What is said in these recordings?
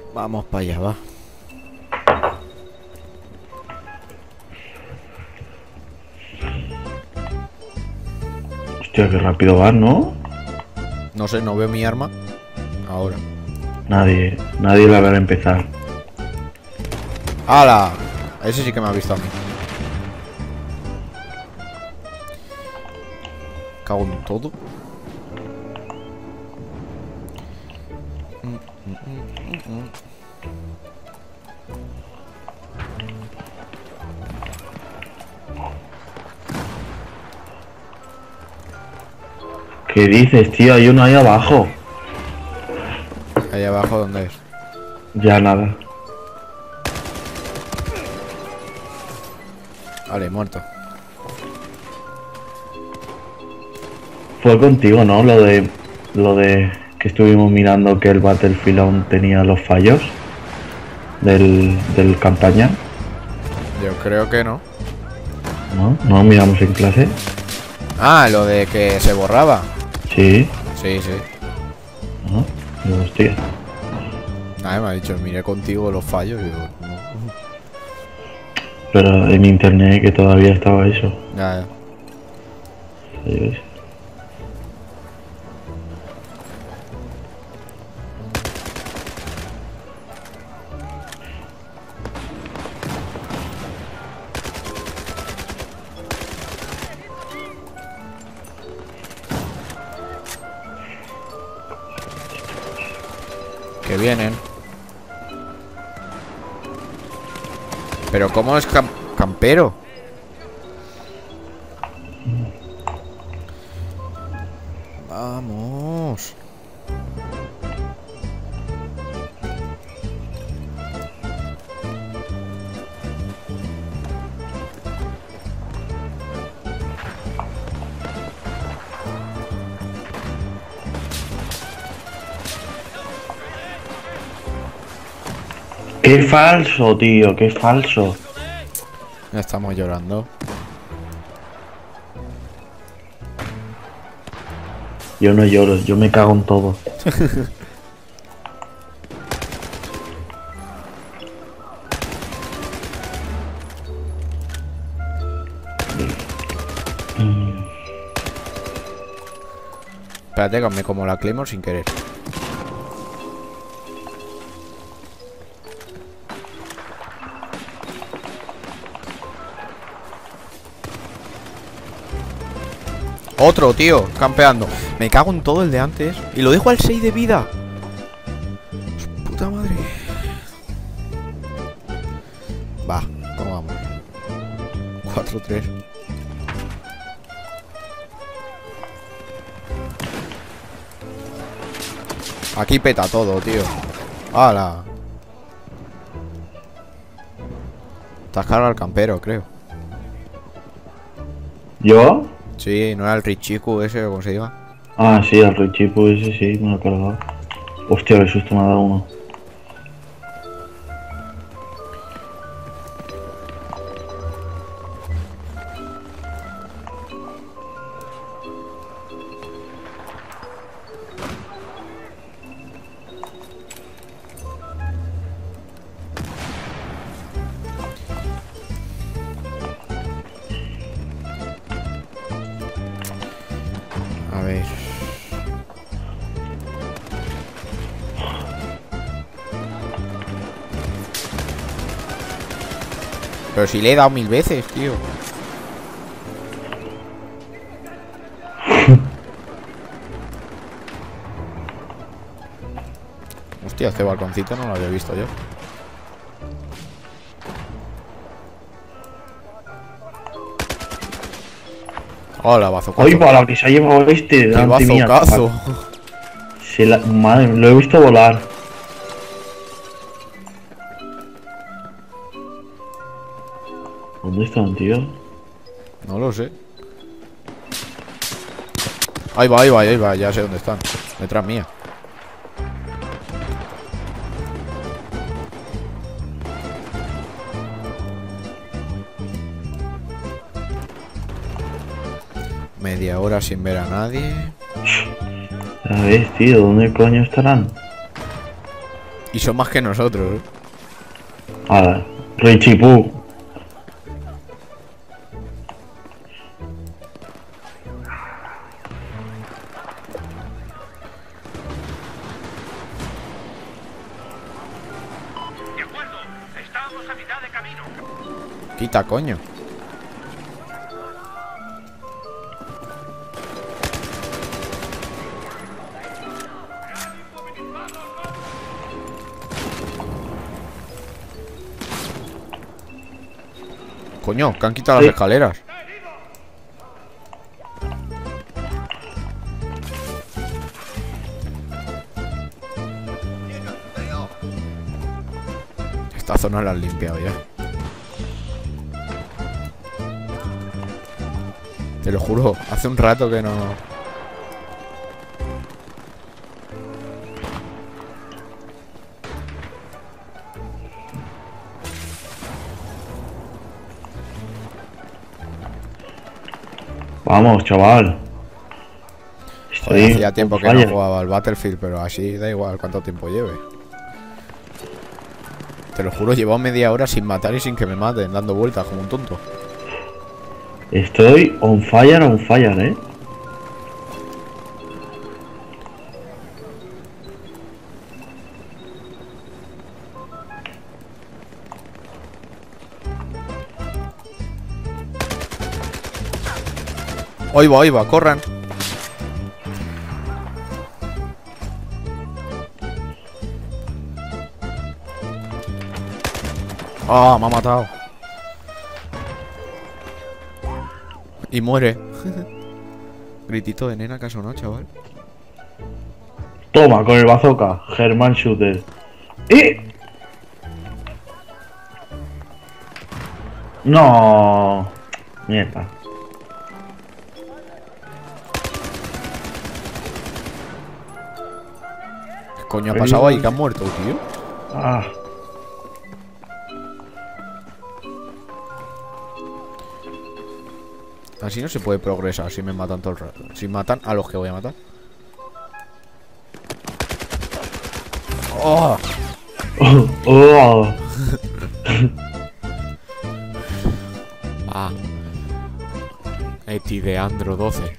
Vamos para allá, va. Hostia, qué rápido vas, ¿no? No sé, no veo mi arma. Ahora. Nadie la verá empezar. ¡Hala! Ese sí que me ha visto a mí. Cago en todo. ¿Qué dices, tío? Hay uno ahí abajo. Ahí abajo, ¿dónde es? Ya nada. Vale, muerto. Fue contigo, ¿no? Lo de que estuvimos mirando que el Battlefield aún tenía los fallos del campaña. Yo creo que no. ¿No? ¿No miramos en clase? Ah, lo de que se borraba. Sí. Sí, sí. ¿No? Digo, hostia. Nadie me ha dicho, miré contigo los fallos. Y digo, no. Pero en internet que todavía estaba eso. Ya, ya. Yo qué sé. Que vienen. Pero ¿cómo es campero? Vamos. ¡Qué falso, tío! ¡Qué falso! Ya estamos llorando. Yo no lloro, yo me cago en todo. Espérate que me como la Claymore sin querer. Otro, tío, campeando. Me cago en todo el de antes. Y lo dejo al 6 de vida. Puta madre. Va, ¿cómo vamos? 4-3. Aquí peta todo, tío. ¡Hala! Te has cargado al campero, creo. ¿Yo? Sí, no era el Richiku ese, ¿cómo se llama? Ah, sí, al Richipu ese sí, me lo he cargado. Hostia, qué susto me ha dado uno. A ver. Pero si le he dado 1000 veces, tío. Hostia, este balconcito no lo había visto yo. Hola, bazocazo. ¡Ay, para la que se ha llevado este! ¡Qué Delante mía. bazocazo! Madre, lo he visto volar. ¿Dónde están, tío? No lo sé. Ahí va, ahí va, ahí va. Ya sé dónde están. Detrás mía. Media hora sin ver a nadie. A ver, tío, ¿dónde coño estarán? Y son más que nosotros, ¿eh? Ahora, Richie Poo. Quita, coño. Coño, que han quitado las escaleras. Esta zona la han limpiado ya. Te lo juro, hace un rato que no... Vamos, chaval. Joder, hacía tiempo que no jugaba al Battlefield, pero así da igual cuánto tiempo lleve. Te lo juro, llevo media hora sin matar y sin que me maten, dando vueltas como un tonto. Estoy on fire, ¿eh? Ahí va, corran. Ah, me ha matado. Y muere. Gritito de nena, ¿acaso no, chaval? Toma, con el bazooka, Germán Shooter. No. Mierda. ¿Qué coño ha pasado ahí? Que han muerto, tío. Ah. Así no se puede progresar si me matan todo el rato. Si matan a los que voy a matar. ¡Oh! Oh. Ah. Eti de Andro 12.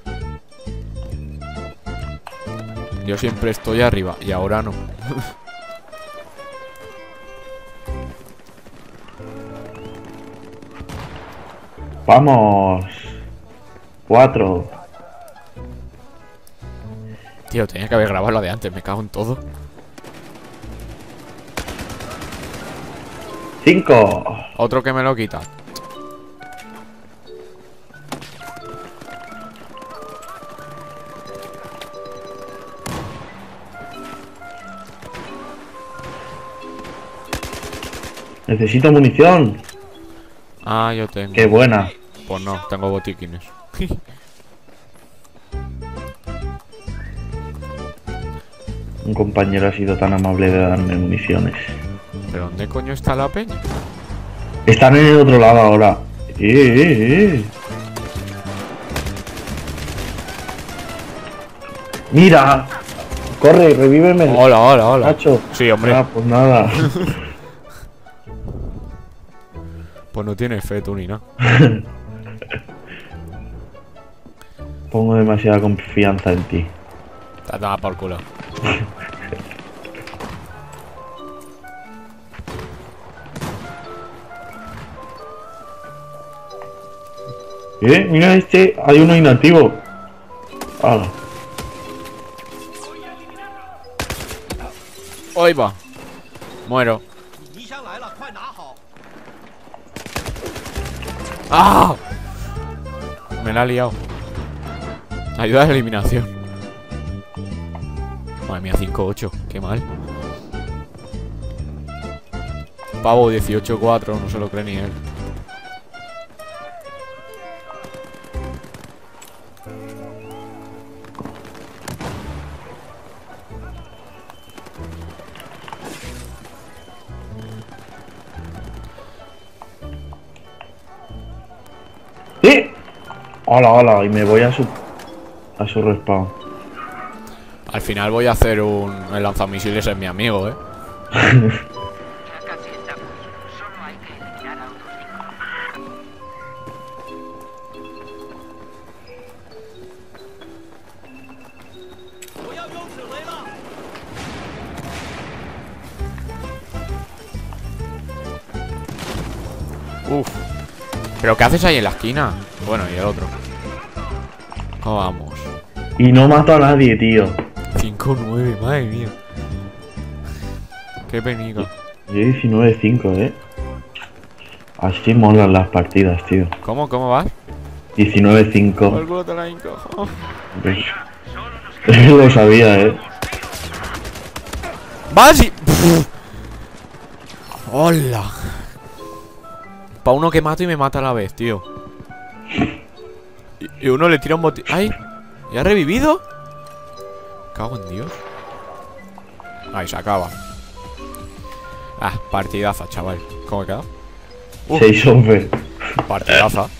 Yo siempre estoy arriba y ahora no. Vamos. 4. Tío, tenía que haber grabado lo de antes, me cago en todo. 5. Otro que me lo quita. Necesito munición. Ah, yo tengo. Qué buena. Pues no, tengo botiquines. Un compañero ha sido tan amable de darme municiones. ¿Pero dónde coño está la peña? Están en el otro lado ahora. Mira. Corre, revíveme. Hola. Nacho. Sí, hombre. Ah, pues nada. Pues no tienes fe tú ni nada. Pongo demasiada confianza en ti. Te has dado por culo. Mira este, hay uno inactivo. Ah. Ahí va. Muero. ¡Ah! Me la ha liado. Ayuda de eliminación. Madre mía, 5-8. Qué mal. Pavo 18-4. No se lo cree ni él. Hola, y me voy a su respawn. Al final voy a hacer el lanzamisiles en mi amigo, Casi estamos. Solo hay que eliminar a otros 5. Uf. ¿Pero qué haces ahí en la esquina? Bueno, y el otro. ¿Cómo vamos? Y no mato a nadie, tío. 5-9, madre mía. Qué penica. Yo 19-5, Así molan las partidas, tío. ¿Cómo vas? 19-5. El culo te la hinco. Lo sabía, ¡Vas y... ¡Hola! Pa' uno que mato y me mata a la vez, tío. Y uno le tira un botín. ¡Ay! ¿Y ha revivido? Cago en Dios. Ahí se acaba. Ah, partidaza, chaval. ¿Cómo he quedado? 6 over. Partidaza.